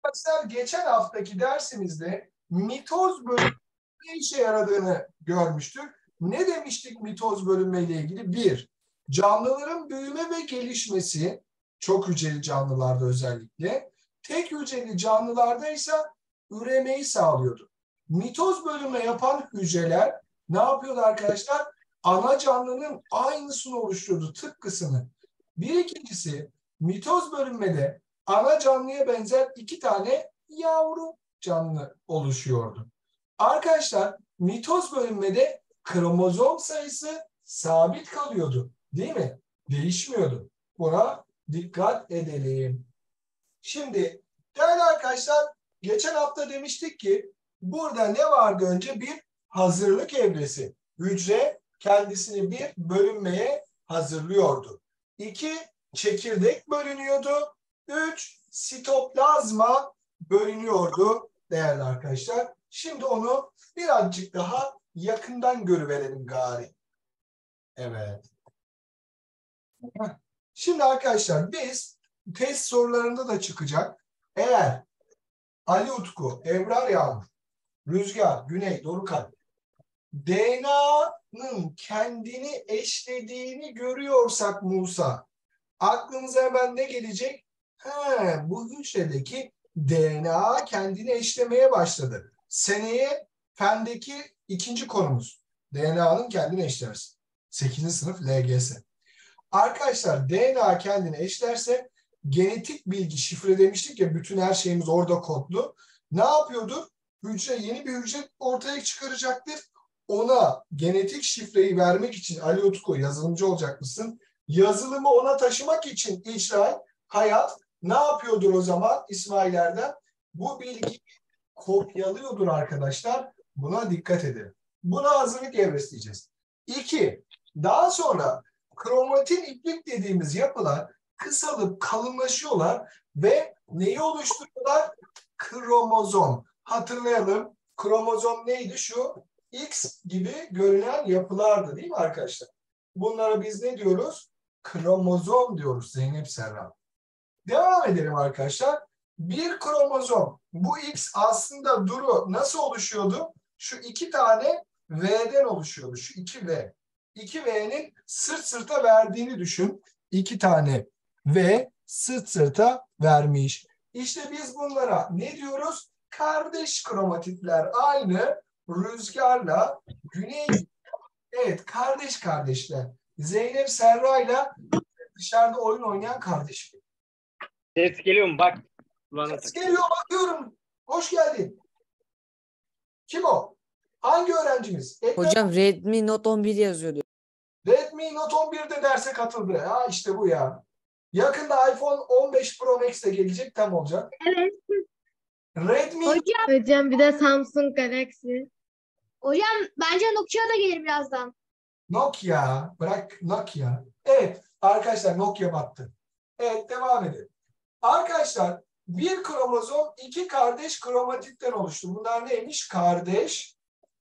Arkadaşlar geçen haftaki dersimizde mitoz bölünme ne işe yaradığını görmüştük. Ne demiştik mitoz bölünme ile ilgili? Bir, canlıların büyüme ve gelişmesi, çok hücreli canlılarda özellikle, tek hücreli canlılarda ise üremeyi sağlıyordu. Mitoz bölünme yapan hücreler ne yapıyordu arkadaşlar? Ana canlının aynısını oluşturuyordu, tıpkısını. Bir ikincisi, mitoz bölünmede ana canlıya benzer iki tane yavru canlı oluşuyordu. Arkadaşlar mitoz bölünmede kromozom sayısı sabit kalıyordu. Değil mi? Değişmiyordu. Buna dikkat edelim. Şimdi değerli arkadaşlar geçen hafta demiştik ki burada ne vardı önce? Bir hazırlık evresi. Hücre kendisini bir bölünmeye hazırlıyordu. İki, çekirdek bölünüyordu. Üç, sitoplazma bölünüyordu değerli arkadaşlar. Şimdi onu birazcık daha yakından görüverelim gari. Evet. Şimdi arkadaşlar biz test sorularında da çıkacak. Eğer Ali Utku, Ebrar Yağmur, Rüzgar, Güney, Dorukhan DNA'nın kendini eşlediğini görüyorsak Musa, aklımıza hemen ne gelecek? Bu hücredeki DNA kendini eşlemeye başladı. Seneye fendeki ikinci konumuz. DNA'nın kendini eşlemesi. 8. sınıf LGS. Arkadaşlar DNA kendini eşlerse genetik bilgi şifre demiştik ya, bütün her şeyimiz orada kodlu. Ne yapıyordur? Hücre yeni bir hücre ortaya çıkaracaktır. Ona genetik şifreyi vermek için Ali Utku yazılımcı olacak mısın? Yazılımı ona taşımak için İsrail Hayat ne yapıyordur o zaman İsmail Erdem? Bu bilgiyi kopyalıyordur arkadaşlar. Buna dikkat edin. Buna hazırlık evresi diyeceğiz. İki, daha sonra kromatin iplik dediğimiz yapılar kısalıp kalınlaşıyorlar ve neyi oluşturuyorlar? Kromozom. Hatırlayalım. Kromozom neydi? Şu X gibi görünen yapılardı değil mi arkadaşlar? Bunlara biz ne diyoruz? Kromozom diyoruz Zeynep Serra. Devam edelim arkadaşlar. Bir kromozom. Bu X aslında Duru nasıl oluşuyordu? Şu iki tane V'den oluşuyordu. Şu iki V. 2V'nin sırt sırta verdiğini düşün. 2 tane V sırt sırta vermiş. İşte biz bunlara ne diyoruz? Kardeş kromatitler. Aynı Rüzgar'la Güney. Evet, kardeş kardeşler. Zeynep Serra'yla dışarıda oyun oynayan kardeşim. Ses geliyor mu? Bak. Ses geliyor, bakıyorum. Hoş geldin. Kim o? Hangi öğrencimiz? Hocam Redmi Note 11 yazıyordu. Redmi Note 11'de derse katıldı. Ha işte bu ya. Yakında iPhone 15 Pro Max de gelecek, tam olacak. Evet. Redmi Hocam bir de Samsung Galaxy. Hocam bence Nokia da gelir birazdan. Nokia. Bırak Nokia. Evet arkadaşlar, Nokia battı. Evet, devam edelim. Arkadaşlar bir kromozom iki kardeş kromatitten oluştu. Bunlar neymiş? Kardeş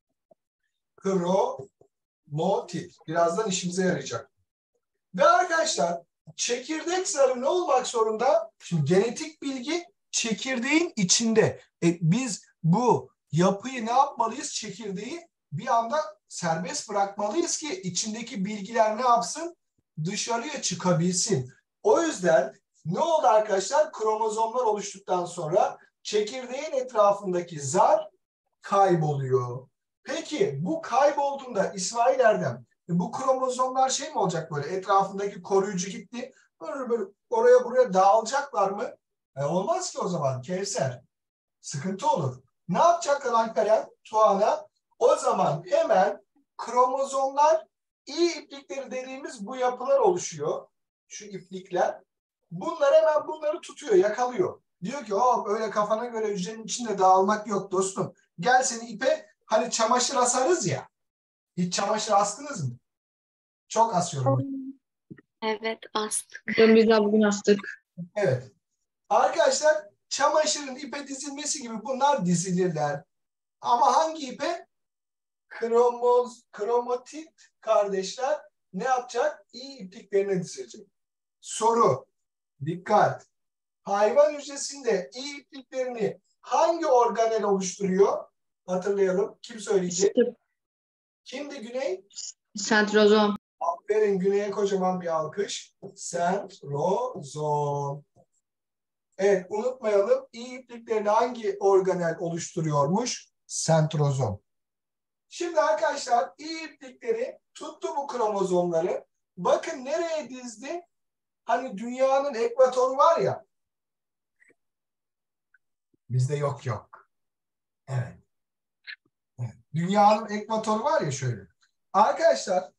kromatit. Birazdan işimize yarayacak. Ve arkadaşlar çekirdek zarı ne olmak zorunda? Şimdi genetik bilgi çekirdeğin içinde. Biz bu yapıyı ne yapmalıyız? Çekirdeği bir anda serbest bırakmalıyız ki içindeki bilgiler ne yapsın? Dışarıya çıkabilsin. O yüzden ne oldu arkadaşlar? Kromozomlar oluştuktan sonra çekirdeğin etrafındaki zar kayboluyor. Peki bu kaybolduğunda İsmail Erdem, bu kromozomlar şey mi olacak böyle? Etrafındaki koruyucu gitti. Böyle oraya buraya dağılacaklar mı? Olmaz ki o zaman Kevser. Sıkıntı olur. Ne yapacaklar Alperen, Tuana? O zaman hemen kromozomlar, iyi iplikleri dediğimiz bu yapılar oluşuyor. Şu iplikler. Bunlar hemen bunları tutuyor, yakalıyor. Diyor ki öyle kafana göre hücrenin içinde dağılmak yok dostum. Gel seni ipe, hani çamaşır asarız ya. Hiç çamaşır astınız mı? Çok asıyorum. Evet, astık. Biz de bugün astık. Evet. Arkadaşlar çamaşırın ipe dizilmesi gibi bunlar dizilirler. Ama hangi ipe? Kromatit kardeşler ne yapacak? İyi ipliklerine dizilecek. Soru. Dikkat. Hayvan hücresinde iyi ipliklerini hangi organel oluşturuyor? Hatırlayalım. Kim söyleyecek? Kimdi Güney? Sentrozom. Aferin Güney'e kocaman bir alkış. Sentrozom. Evet, unutmayalım. İyi ipliklerini hangi organel oluşturuyormuş? Sentrozom. Şimdi arkadaşlar iyi iplikleri tuttu bu kromozomları. Bakın nereye dizdi? Hani dünyanın ekvatoru var ya. Bizde yok. Evet. Evet. Dünyanın ekvatoru var ya şöyle. Arkadaşlar,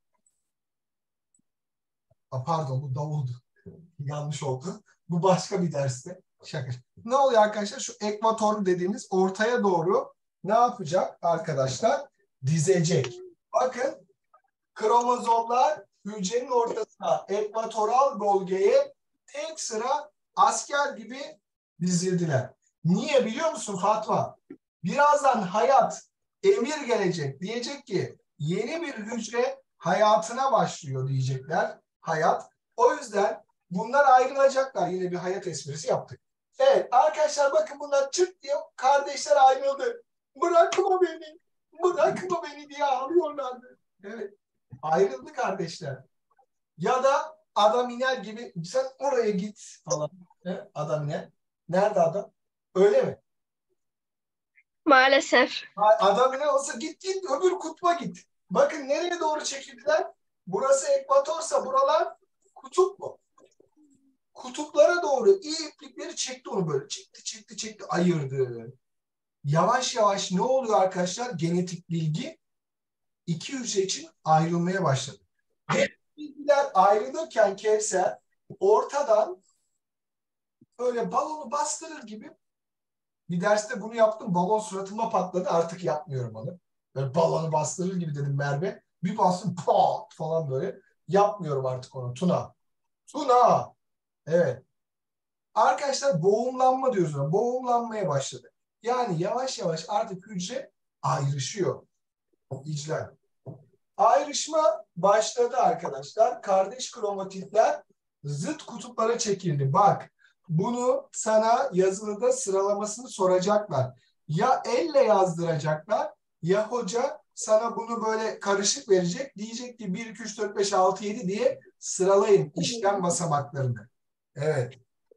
pardon bu davuldu. Yanlış oldu. Bu başka bir derste. Şaka. Ne oluyor arkadaşlar? Şu ekvator dediğimiz ortaya doğru ne yapacak arkadaşlar? Dizecek. Bakın kromozomlar hücrenin ortasına ekvatoral bölgeye tek sıra asker gibi dizildiler. Niye biliyor musun Fatma? Birazdan hayat emir gelecek. Diyecek ki yeni bir hücre hayatına başlıyor diyecekler. Hayat. O yüzden bunlar ayrılacaklar. Yine bir hayat esprisi yaptık. Evet arkadaşlar bakın bunlar çıt diye kardeşler ayrıldı. Bırakma beni. Bırakma beni diye ağlıyorlardı. Evet. Ayrıldı kardeşler. Ya da adam iner gibi sen oraya git falan. Adam iner. Nerede adam? Öyle mi? Maalesef. Adam iner olsa git öbür kutba git. Bakın nereye doğru çekildiler? Burası ekvatorsa buralar kutup mu? Kutuplara doğru iyi iplikleri çekti onu böyle. Çekti ayırdı. Yavaş yavaş ne oluyor arkadaşlar? Genetik bilgi iki hücre için ayrılmaya başladı. Bilgiler ayrılırken Kevser ortadan böyle balonu bastırır gibi bir derste bunu yaptım. Balon suratıma patladı. Artık yapmıyorum onu. Böyle balonu bastırır gibi dedim Merve. Bir bastım pat falan böyle. Yapmıyorum artık onu. Tuna. Evet. Arkadaşlar boğumlanma diyoruz ona. Boğumlanmaya başladı. Yani yavaş yavaş artık hücre ayrışıyor. İclal. Ayrışma başladı arkadaşlar. Kardeş kromatitler zıt kutuplara çekildi. Bak bunu sana yazılıda sıralamasını soracaklar. Ya elle yazdıracaklar ya hoca sana bunu böyle karışık verecek. Diyecek ki 1, 2, 3, 4, 5, 6, 7 diye sıralayın işlem basamaklarını. Evet.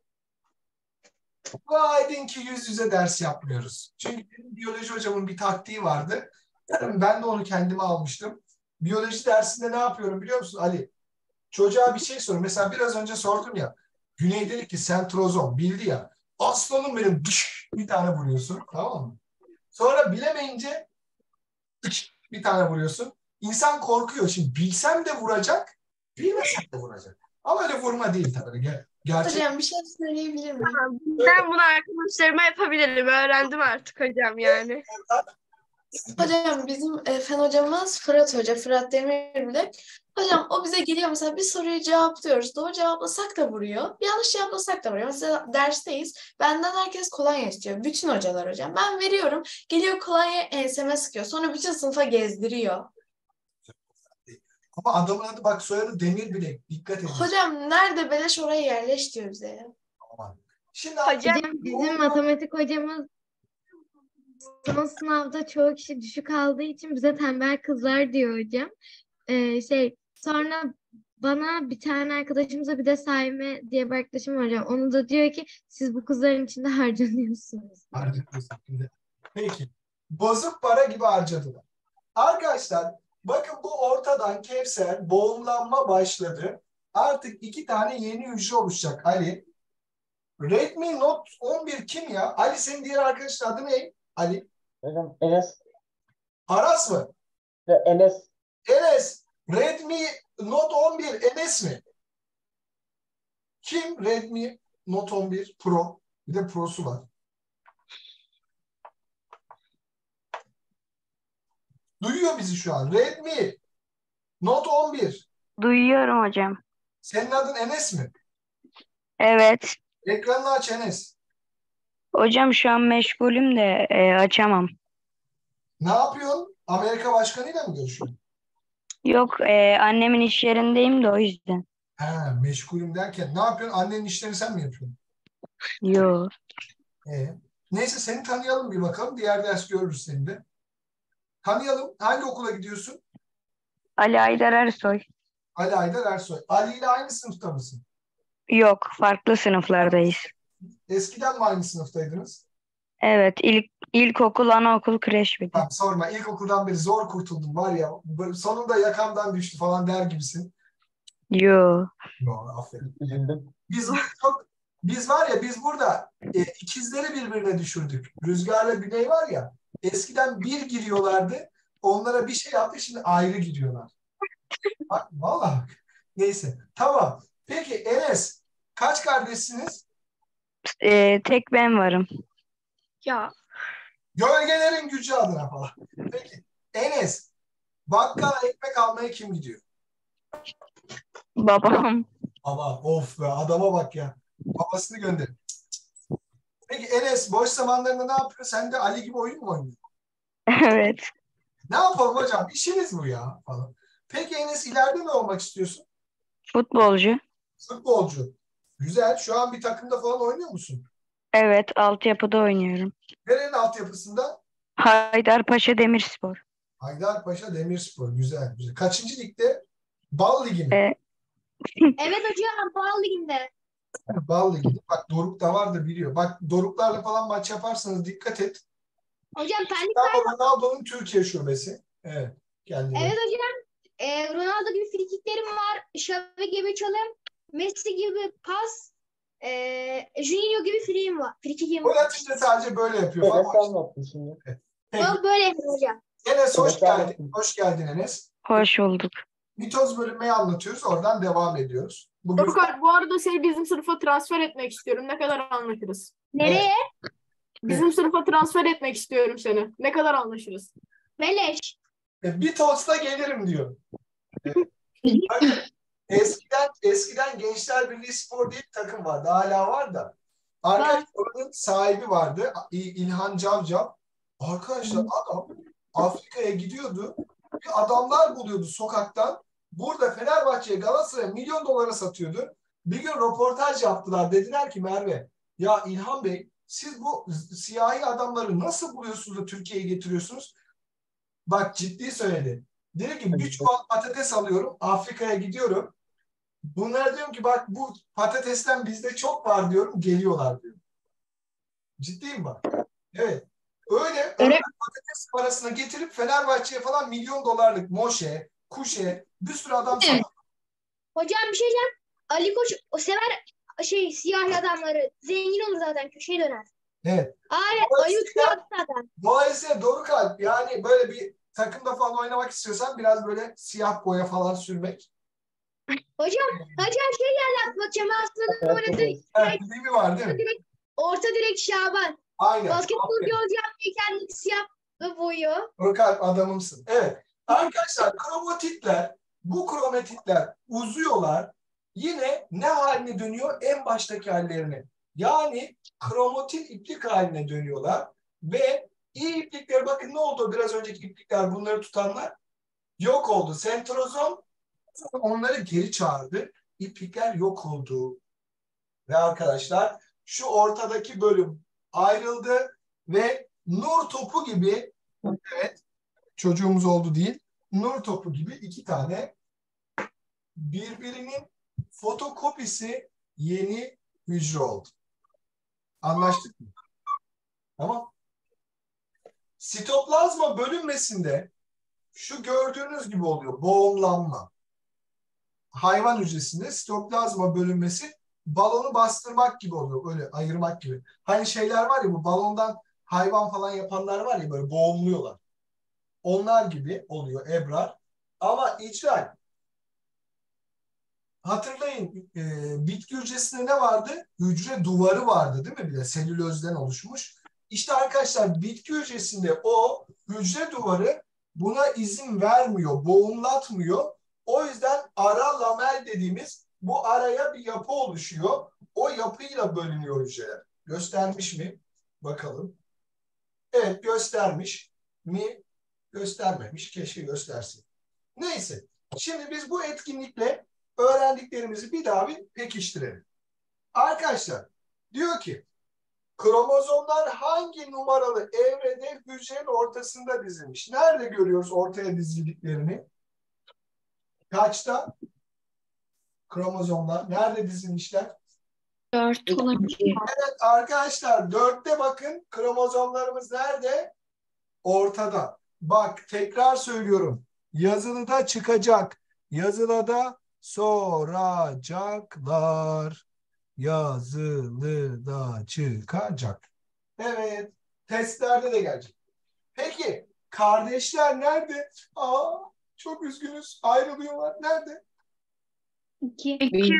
Dua edin ki yüz yüze ders yapmıyoruz. Çünkü benim biyoloji hocamın bir taktiği vardı. Ben de onu kendime almıştım. Biyoloji dersinde ne yapıyorum biliyor musun Ali? Çocuğa bir şey soruyorum. Mesela biraz önce sordum ya. Güney dedi ki sentrozom. Bildi ya. Aslanım benim bir tane vuruyorsun. Tamam mı? Sonra bilemeyince bir tane vuruyorsun. İnsan korkuyor. Şimdi bilsem de vuracak, bilmesem de vuracak. Ama öyle vurma değil tabii. Gerçek. Hocam bir şey söyleyebilir miyim? Ben bunu arkadaşlarıma yapabilirim. Öğrendim artık hocam yani. Hocam bizim fen hocamız Fırat Hoca, Fırat Demirbilek. Hocam o bize geliyor mesela bir soruyu cevaplıyoruz. Doğru cevaplasak da vuruyor. Yanlış cevaplasak da vuruyor. Mesela dersteyiz. Benden herkes kolonya istiyor. Bütün hocalar hocam. Ben veriyorum. Geliyor kolonya enseme sıkıyor. Sonra bütün sınıfa gezdiriyor. Ama adamın adı bak soyadı Demirbilek. Dikkat edin. Hocam nerede beleş oraya yerleş diyor bize ya. Aman. Şimdi Hocam Bizim matematik hocamız son sınavda çoğu kişi düşük aldığı için bize tembel kızlar diyor hocam. Sonra bana bir tane arkadaşımıza bir de Saime diye bir arkadaşım var hocam. Onu da diyor ki siz bu kızların içinde harcanıyorsunuz. harcıyorsun. Peki. Bozuk para gibi harcadılar. Arkadaşlar bakın bu ortadan Kevser boğumlanma başladı. Artık iki tane yeni hücre oluşacak Ali. Redmi Note 11 kim ya? Ali senin diğer arkadaşın adı ne? Ali. Hocam Enes Aras mı? ve Enes. Enes. Redmi Note 11 Enes mi? Kim Redmi Note 11 Pro? Bir de Pro'su var. Duyuyor bizi şu an. Redmi Note 11. duyuyorum hocam. Senin adın Enes mi? Evet. Ekranını aç Enes. Hocam şu an meşgulüm de, açamam. Ne yapıyorsun? Amerika başkanıyla mı görüşüyorsun? Yok, annemin iş yerindeyim de o yüzden. He, meşgulüm derken ne yapıyorsun? Annenin işlerini sen mi yapıyorsun? Yo. Neyse seni tanıyalım bir bakalım. Diğer ders görürüz seni de. Tanıyalım. Hangi okula gidiyorsun? Ali Aydar Ersoy. Ali Aydar Ersoy. Ali ile aynı sınıfta mısın? Yok, farklı sınıflardayız. Eskiden mi aynı sınıftaydınız? Evet, ilkokul, anaokul, kreş bir de. Tamam, sorma. İlkokuldan beri zor kurtuldum var ya. Sonunda yakamdan düştü falan der gibisin. Yo. Yo, aferin. Üzüldüm. Biz var ya biz burada ikizleri birbirine düşürdük. Rüzgarla Güney var ya eskiden bir giriyorlardı. Onlara bir şey yaptı şimdi ayrı giriyorlar. Bak vallahi bak. Neyse tamam. Peki Enes kaç kardeşsiniz? Tek ben varım. Ya Gölgelerin gücü adına falan. Peki Enes bakkala ekmek almaya kim gidiyor? Babam. Baba of be adama bak ya. Babasını gönder. Peki Enes boş zamanlarında ne yapıyor? Sen de Ali gibi oyun mu oynuyorsun? Evet. Ne yapalım hocam? İşimiz bu ya falan. Peki Enes ileride ne olmak istiyorsun? Futbolcu. Futbolcu. Güzel. Şu an bir takımda falan oynuyor musun? Evet, altyapıda oynuyorum. Nerenin altyapısında? Haydarpaşa Demirspor. Haydarpaşa Demirspor. Güzel, güzel. Kaçıncı ligde? Bal Ligi mi? Evet hocam, Bal Ligi'nde. Bal Ligi'de. Bak Doruk da var da biliyor. Bak Doruklarla falan maç yaparsanız dikkat et. Hocam Pendik. Ronaldo'nun Türkiye şubesi. Evet. Kendine. Evet hocam. Ronaldo gibi frikiklerim var. Xavi gibi çalım. Messi gibi pas. Juninho gibi frikikim O var. atışta sadece böyle yapıyor. Enes Falan. anlattı şimdi. Peki. O böyle yapıyor hocam. Enes hoş Enes geldin. anlattı. Hoş geldin Enes. Hoş bulduk. Mitoz bölünmeyi anlatıyoruz. Oradan devam ediyoruz. Bugün Dorukay, bu arada seni bizim sınıfa transfer etmek istiyorum. Ne kadar anlaşırız? Nereye? Bizim sınıfa transfer etmek istiyorum seni. Ne kadar anlaşırız? Beleş. bir tosta gelirim diyor. Bakın, eskiden Gençler Birliği Spor diye bir takım vardı. Hala var da. Arkadaşlar oranın sahibi vardı. İlhan Cavcav. Arkadaşlar adam Afrika'ya gidiyordu. Bir adamlar buluyordu sokaktan. Burada Fenerbahçe'ye Galatasaray'a milyon dolara satıyordu. Bir gün röportaj yaptılar. Dediler ki Merve ya İlhan Bey siz bu siyahi adamları nasıl buluyorsunuz da Türkiye'ye getiriyorsunuz? Bak ciddi söyledi. Dedi ki bir çuval patates alıyorum. Afrika'ya gidiyorum. Bunlar diyorum ki bak bu patatesten bizde çok var diyorum. Geliyorlar diyor. Ciddiyim bak. Evet. Öyle patates parasına getirip Fenerbahçe'ye falan milyon dolarlık Moşe, Kuşe bir sürü adam satıyor. Hocam bir şey diyeceğim. Ali Koç o sever siyahi adamları. Zengin olur zaten, köşeye döner. Evet. Ayıp zaten. Dolayısıyla Dorukal yani böyle bir takımda falan oynamak istiyorsan biraz böyle siyah boya falan sürmek. Hocam şey geldi aklıma. Kemal Aslan'ın oynadığı Evet, değil mi var değil mi? orta direk Şaban. Aynen. Basketbolcu hocam diye kendini siyah boyuyor. Dorukal adamımsın. Evet. Arkadaşlar bu kromatitler uzuyorlar. Yine ne haline dönüyor? En baştaki hallerine. Yani kromatit iplik haline dönüyorlar. Ve iyi iplikler bakın ne oldu biraz önceki iplikler bunları tutanlar yok oldu. Sentrozom onları geri çağırdı. İplikler yok oldu. Ve arkadaşlar şu ortadaki bölüm ayrıldı ve nur topu gibi evet çocuğumuz oldu değil nur topu gibi iki tane birbirinin fotokopisi yeni hücre oldu. Anlaştık mı? Tamam. Sitoplazma bölünmesinde şu gördüğünüz gibi oluyor. Boğumlanma. Hayvan hücresinde sitoplazma bölünmesi balonu bastırmak gibi oluyor. Böyle ayırmak gibi. Hani şeyler var ya bu balondan hayvan falan yapanlar var ya böyle boğumluyorlar. Onlar gibi oluyor Ebrar. Ama icra hatırlayın bitki hücresinde ne vardı? Hücre duvarı vardı değil mi? Bir de selülozdan oluşmuş. İşte arkadaşlar bitki hücresinde o hücre duvarı buna izin vermiyor, boğumlatmıyor. O yüzden ara lamel dediğimiz bu araya bir yapı oluşuyor. O yapıyla bölünüyor hücreler. Göstermiş mi? Bakalım. Evet göstermiş mi? Göstermemiş. Keşke göstersin. Neyse. Şimdi biz bu etkinlikle öğrendiklerimizi bir daha bir pekiştirelim. Arkadaşlar Diyor ki kromozomlar hangi numaralı evrede hücrenin ortasında dizilmiş? Nerede görüyoruz ortaya dizildiklerini? Kaçta? Kromozomlar nerede dizilmişler? 4 olabilir. Evet arkadaşlar 4'te bakın kromozomlarımız nerede? Ortada. Bak tekrar söylüyorum. Yazılıda çıkacak. Yazılıda soracaklar. Yazılıda çıkacak. Evet. Testlerde de gelecek. Peki kardeşler nerede? Çok üzgünüz. Ayrılıyorlar. Nerede? 2. 2.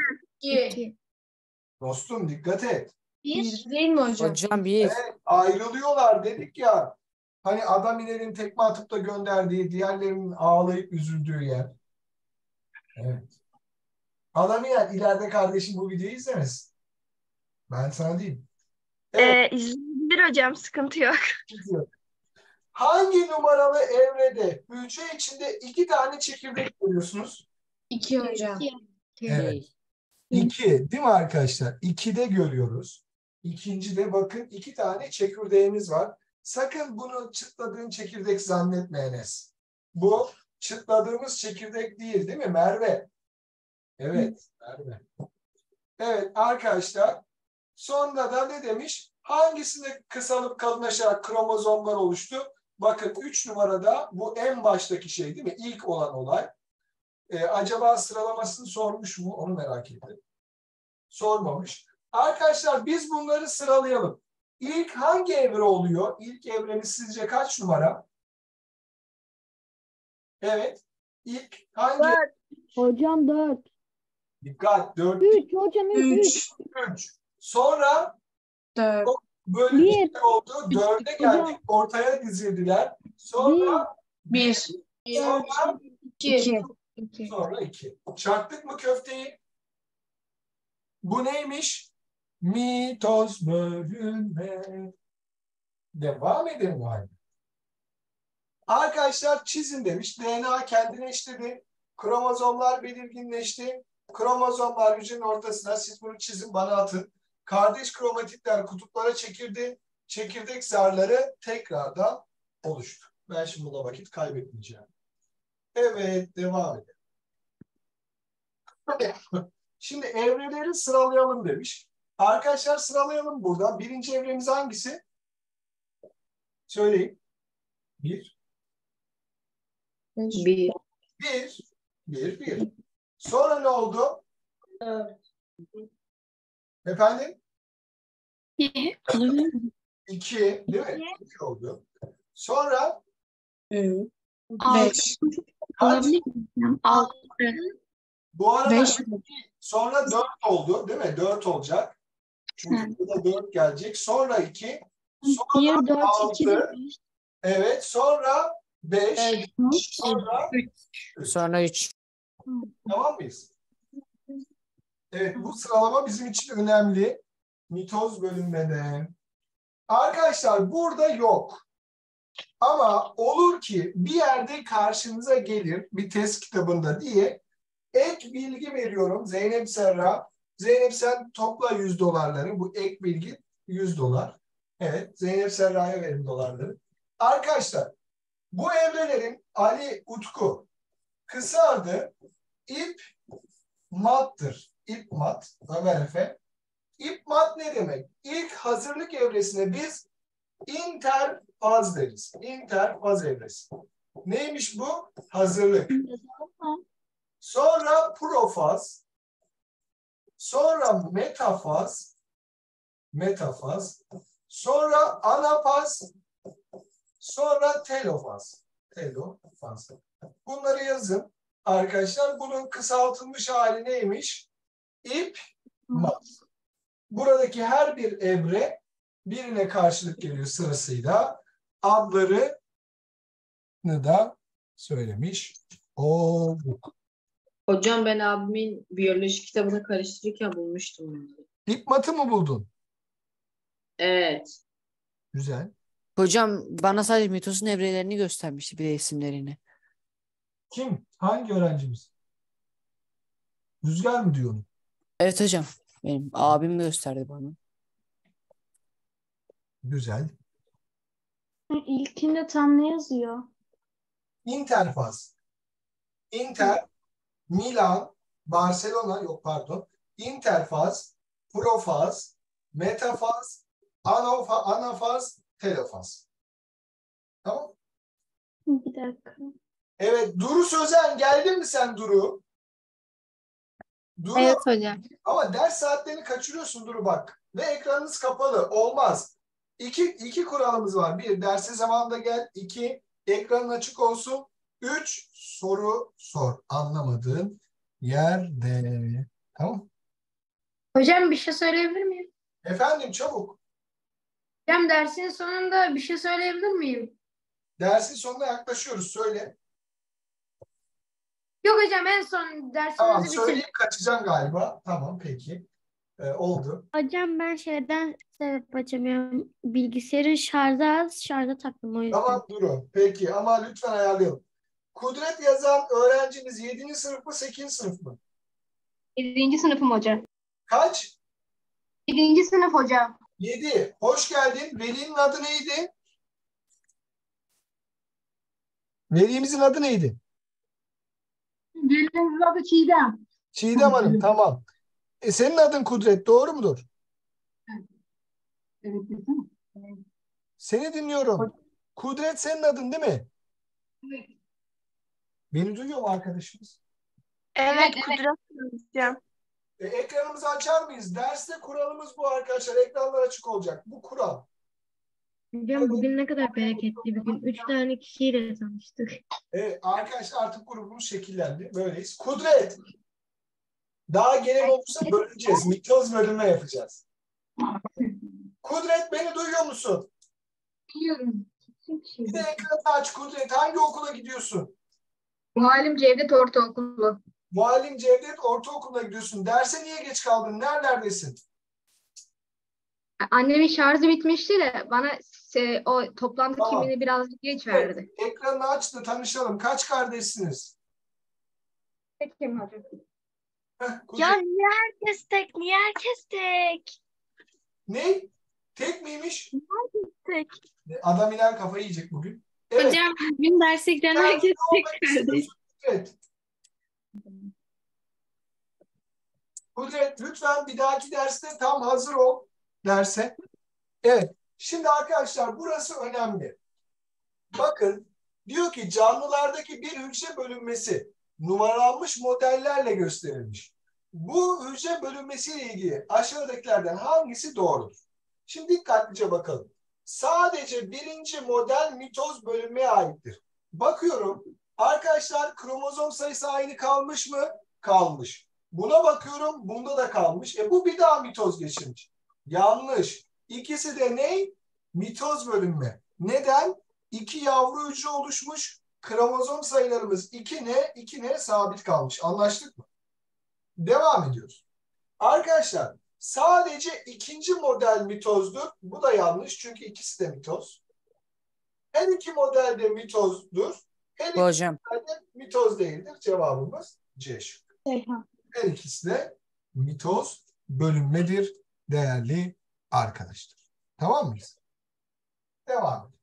Dostum dikkat et. 1 değil mi hocam? Hocam bir. Ayrılıyorlar dedik ya. Hani adam inerin tekme atıp da gönderdiği, diğerlerinin ağlayıp üzüldüğü yer. Evet. Adam iner, ileride kardeşim bu videoyu izlemez. Ben sana diyeyim. Evet. İzleyebilir hocam, sıkıntı yok. Hangi numaralı evrede hücre içinde 2 tane çekirdek görüyorsunuz? 2 hocam. Evet. 2 değil mi arkadaşlar? 2'de görüyoruz. İkincide bakın 2 tane çekirdeğimiz var. Sakın bunu çıtladığın çekirdek zannetme Enes. Bu çıtladığımız çekirdek değil mi Merve? Evet Merve. Evet arkadaşlar sonra da ne demiş? Hangisinde kısalıp kalınlaşarak kromozomlar oluştu? Bakın 3 numarada bu en baştaki şey değil mi? İlk olan olay. Acaba sıralamasını sormuş mu? Onu merak ettim. Sormamış. Arkadaşlar biz bunları sıralayalım. İlk hangi evre oluyor? İlk evremiz sizce kaç numara? Evet. İlk hangi? Hocam 4. Dikkat. 4. 3 hocam 3. 3. Sonra 4. böyle bir şey oldu. 4'e geldik. Ortaya dizildiler. Sonra 1. sonra 2. sonra 2. Çaktık mı köfteyi? Bu neymiş? Mitoz bölünme. Devam edelim o halde. Arkadaşlar çizin demiş. DNA kendine işledi. Kromozomlar belirginleşti. Kromozomlar hücrenin ortasına. Siz bunu çizin bana atın. Kardeş kromatitler kutuplara çekirdi. Çekirdek zarları tekrardan oluştu. Ben şimdi burada vakit kaybetmeyeceğim. Evet devam edelim. Şimdi evreleri sıralayalım demiş. Arkadaşlar sıralayalım burada. Birinci evremiz hangisi? Söyleyin. 1. 1. 1. Sonra ne oldu? 4. Efendim? 2. 2 değil mi? 2 oldu. Sonra 5. kaç? Olabilir mi? 6. Bu arada 5. sonra 4 oldu değil mi? 4 olacak. Çünkü burada 4 gelecek. Sonra 2. Sonra 1, 4, 2, 6. Evet. Sonra 5. Sonra Sonra 3. tamam mıyız? Evet bu sıralama bizim için önemli. Mitoz bölünmede. Arkadaşlar burada yok. Ama olur ki bir yerde karşınıza gelir bir test kitabında diye ek bilgi veriyorum Zeynep Serra. Zeynep sen topla $100'ları. Bu ek bilgi $100. Evet Zeynep Serra'ya verin dolarları. Arkadaşlar bu evrelerin Ali Utku kısa adı ip mattır. İp mat. Ömer Efe. İp mat ne demek? İlk hazırlık evresine biz interfaz deriz. İnterfaz evresi. Neymiş bu? Hazırlık. Sonra profaz. Sonra metafaz. Sonra anafaz. Sonra telofaz. Bunları yazın. Arkadaşlar bunun kısaltılmış hali neymiş? İp mat. Buradaki her bir evre birine karşılık geliyor sırasıyla. Adlarını da söylemiş olduk. Hocam ben abimin biyoloji kitabını karıştırırken bulmuştum bunu. İp matı mı buldun? Evet. Güzel. Hocam bana sadece mitosun evrelerini göstermişti bir de isimlerini. Kim? Hangi öğrencimiz? Rüzgar mı diyor onu? Evet hocam. Benim abim gösterdi bana. Güzel. İlkinde tam ne yazıyor? İnterfaz. Inter, Milan, Barcelona, yok pardon. İnterfaz, profaz, metafaz, anafaz, telofaz. Tamam. Bir dakika. Evet, Duru Sözen, geldin mi sen Duru? Duru, Evet hocam. ama ders saatlerini kaçırıyorsun Duru bak. Ve ekranınız kapalı. Olmaz. İki kuralımız var. Bir, derse zamanında gel. İki, ekranın açık olsun. Üç, soru sor. Anlamadığın yerde. Tamam. Hocam bir şey söyleyebilir miyim? Efendim çabuk. Hocam dersin sonunda bir şey söyleyebilir miyim? Dersin sonuna yaklaşıyoruz. Söyle. Yok hocam en son Tamam, dersimizi bitirdik. söyleyip kaçacaksın galiba. Tamam, peki. Oldu. Hocam ben şeyden sebep açamıyorum. Bilgisayarın şarjı az, şarja taktım o yüzden. Tamam Duru. Peki ama lütfen ayarlayalım. Kudret yazan öğrenciniz 7. sınıf mı 8. sınıf mı? 7. sınıfım hocam. Kaç? 7. sınıf hocam. 7. Hoş geldin. Velinin adı neydi? Velimizin adı neydi? Gelin adı Çiğdem. Çiğdem Hanım. Tamam. Senin adın Kudret. Doğru mudur? Evet. Seni dinliyorum. Kudret senin adın değil mi? Evet. Beni duyuyor mu arkadaşımız? Evet, evet. Kudret hocam. Ekranımızı açar mıyız? Derste kuralımız bu arkadaşlar. Ekranlar açık olacak. Bu kural. Hocam bugün ne kadar bereketli bir gün. 3 tane kişiyle tanıştık. Arkadaşlar artık grubumuz şekillendi. Böyleyiz. Kudret. Daha gelen olursa böleceğiz. Mitoz bölünme yapacağız. Kudret beni duyuyor musun? Biliyorum. Bir de ekranı aç Kudret. Hangi okula gidiyorsun? Muallim Cevdet Ortaokulu. Muallim Cevdet Ortaokulu'na gidiyorsun. Derse niye geç kaldın? Nerelerdesin? Annemin şarjı bitmişti de bana o toplantı Tamam. kimliğini birazcık geç verdi. Ekranı aç da tanışalım. Kaç kardeşsiniz? Peki hocam. Kudret. Ya niye herkes tek? Niye herkes tek? Ne? Tek miymiş? Tek. Adam iner kafayı yiyecek bugün. Evet. Hocam bugün derse giren Sen herkes ne olmak tek kardeş. istiyorsun Kudret? Kudret lütfen bir dahaki derste tam hazır ol derse. Evet. Şimdi arkadaşlar burası önemli. Bakın diyor ki canlılardaki bir hücre bölünmesi numaralanmış modellerle gösterilmiş. Bu hücre bölünmesiyle ilgili aşağıdakilerden hangisi doğrudur? Şimdi dikkatlice bakalım. Sadece birinci model mitoz bölünmeye aittir. Bakıyorum arkadaşlar kromozom sayısı aynı kalmış mı? Kalmış. Buna bakıyorum bunda da kalmış. Bu bir daha mitoz geçirmiş. Yanlış. İkisi de ne? Mitoz bölünme. Neden? 2 yavru hücre oluşmuş. Kromozom sayılarımız 2N sabit kalmış. Anlaştık mı? Devam ediyoruz. Arkadaşlar sadece ikinci model mitozdur. Bu da yanlış çünkü ikisi de mitoz. Her iki model de mitozdur. Her iki Hocam. model de mitoz değildir. Cevabımız C şıkkı. Her ikisi de mitoz bölünmedir değerli arkadaşlar. Tamam mıyız? Devam edelim.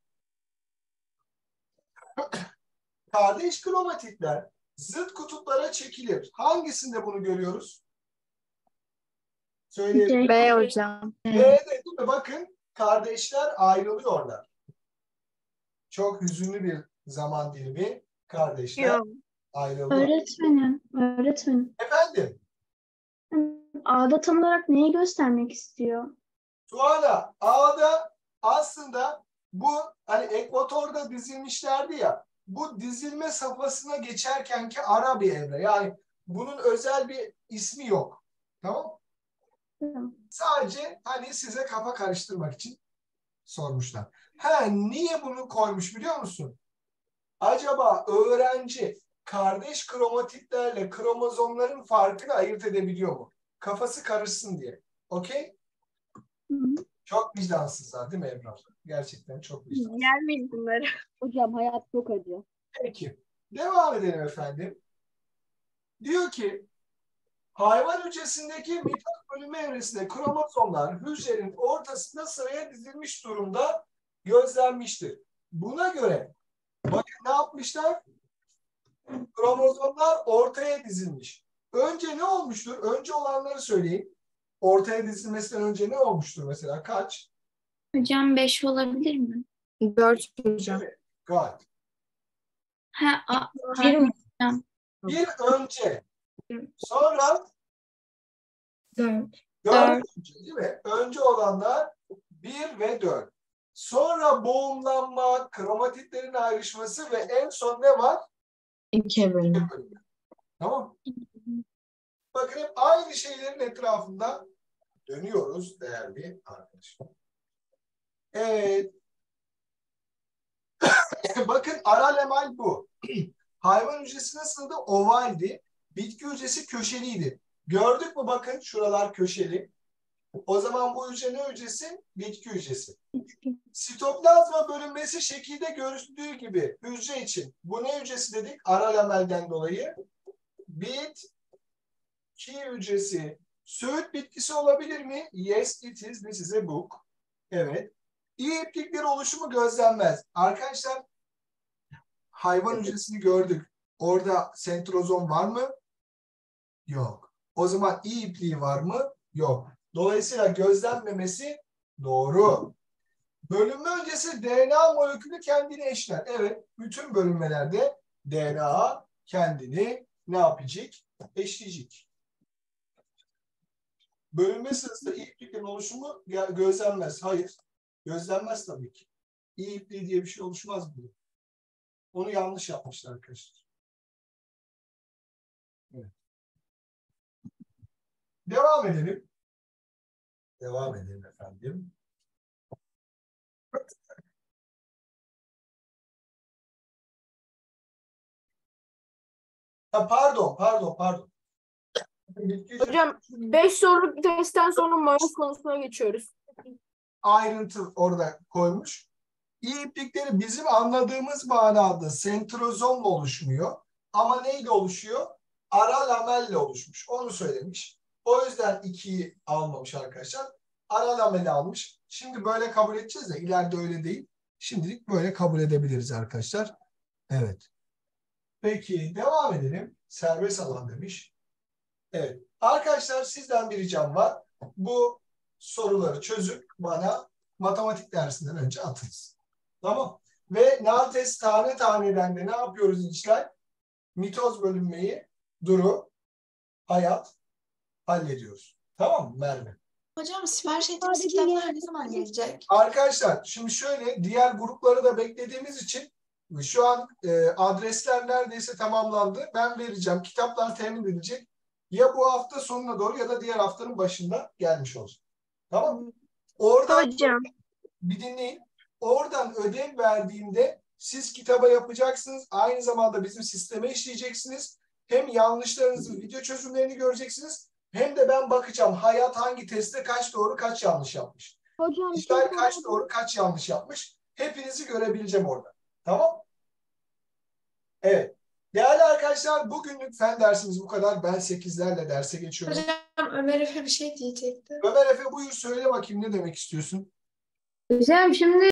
Kardeş kromatitler zıt kutuplara çekilir. Hangisinde bunu görüyoruz? Söyleyelim. B hocam. B'de değil mi? Bakın kardeşler ayrılıyorlar. Çok hüzünlü bir zaman dilimi. Kardeşler Yok. ayrılıyor. Öğretmenim. Efendim? A'da tam olarak neyi göstermek istiyor? Tuana A'da aslında bu hani ekvatorda dizilmişlerdi ya, bu dizilme safhasına geçerkenki ara bir evre. Yani bunun özel bir ismi yok. Tamam? Sadece hani size kafa karıştırmak için sormuşlar. Niye bunu koymuş biliyor musun? Acaba öğrenci kardeş kromatitlerle kromozomların farkını ayırt edebiliyor mu? Kafası karışsın diye. Okey? Çok vicdansızlar değil mi Ebrar? Gerçekten çok vicdansız. Yer miyiz bunları? Hocam hayat çok acı. Peki. Devam edelim efendim. Diyor ki hayvan hücresindeki mitoz bölünme evresinde kromozomlar hücrenin ortasında sıraya dizilmiş durumda gözlenmiştir. Buna göre bakın ne yapmışlar? Kromozomlar ortaya dizilmiş. Önce ne olmuştur? Önce olanları söyleyin. Ortaya dizilmesinden önce ne olmuştur mesela? Kaç? Hocam 5 olabilir mi? 4 hocam. Gayet. Hocam. Bir önce. Sonra 4. 4 önce değil mi? Önce olanlar 1 ve 4. Sonra boğumlanma, kromatitlerin ayrışması ve en son ne var? 2 bölüm. Tamam. Bakın hep aynı şeylerin etrafında dönüyoruz değerli arkadaşlar. Evet. Bakın ara lemel bu. Hayvan hücresi nasıldı? Ovaldi. Bitki hücresi köşeliydi. Gördük mü bakın şuralar köşeli. O zaman bu hücre ne hücresi? Bitki hücresi. Sitoplazma bölünmesi şekilde görüldüğü gibi hücre için. Bu ne hücresi dedik? Ara lamelden dolayı. Bitki hücresi. Söğüt bitkisi olabilir mi? Yes, it is. This is a book. Evet. İyi iplikler oluşumu gözlenmez. Arkadaşlar hayvan hücresini gördük. Orada sentrozom var mı? Yok. O zaman iyi ipliği var mı? Yok. Dolayısıyla gözlenmemesi doğru. Bölünme öncesi DNA molekülü kendini eşler. Evet. Bütün bölünmelerde DNA kendini ne yapacak? Eşleyecek. Bölünme sırasında iyi ipliklerin oluşumu gözlenmez. Hayır. Gözlenmez tabii ki. İyi ipliği diye bir şey oluşmaz burada. Onu yanlış yapmışlar arkadaşlar. Evet. Devam edelim. Devam edelim efendim. Pardon. Hocam 5 soruluk testten sonra mayoz konusuna geçiyoruz. Ayrıntı orada koymuş. İyi iplikleri bizim anladığımız manada sentrozomla oluşmuyor. Ama neyle oluşuyor? Ara lamelle oluşmuş. Onu söylemiş. O yüzden 2'yi almamış arkadaşlar. Ara lameli almış. Şimdi böyle kabul edeceğiz de ileride öyle değil. Şimdilik böyle kabul edebiliriz arkadaşlar. Evet. Peki devam edelim. Serbest alan demiş. Evet. Arkadaşlar sizden bir ricam var. Bu soruları çözüp bana matematik dersinden önce atınız. Tamam. Ve Nates tane taneden de ne yapıyoruz İçler? Mitoz bölünmeyi, Duru, Hayat hallediyoruz. Tamam mı Merve? Hocam sipariş ettiğimiz kitaplar ne zaman gelecek? Arkadaşlar şimdi şöyle diğer grupları da beklediğimiz için şu an adresler neredeyse tamamlandı. Ben vereceğim. Kitaplar temin edilecek. Ya bu hafta sonuna doğru ya da diğer haftanın başında gelmiş olsun. Tamam mı? Oradan Hocam. bir dinleyin. Oradan ödev verdiğimde siz kitaba yapacaksınız. Aynı zamanda bizim sisteme işleyeceksiniz. Hem yanlışlarınızın video çözümlerini göreceksiniz. Hem de ben bakacağım Hayat hangi testte kaç doğru kaç yanlış yapmış. Hocam İşler kaç doğru kaç yanlış yapmış. Hepinizi görebileceğim orada. Tamam? Evet. Değerli arkadaşlar bugünlük fen dersimiz bu kadar. Ben 8'lerle derse geçiyorum. Hocam Ömer Efe bir şey diyecekti. Ömer Efe buyur söyle bakayım ne demek istiyorsun? Hocam şimdi